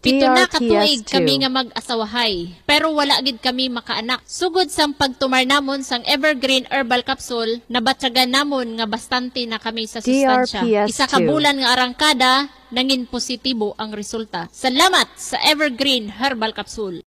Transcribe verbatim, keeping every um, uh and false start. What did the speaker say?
Pito na D R P S katuig two. kami nga mag-asawahay, pero wala gid kami makaanak. Sugod sang pagtumar namon sang Evergreen Herbal Capsule, nabatyagan namon nga bastante na kami sa sustansya. D R P S Isa ka two. bulan nga arangkada, nangin positibo ang resulta. Salamat sa Evergreen Herbal Capsule.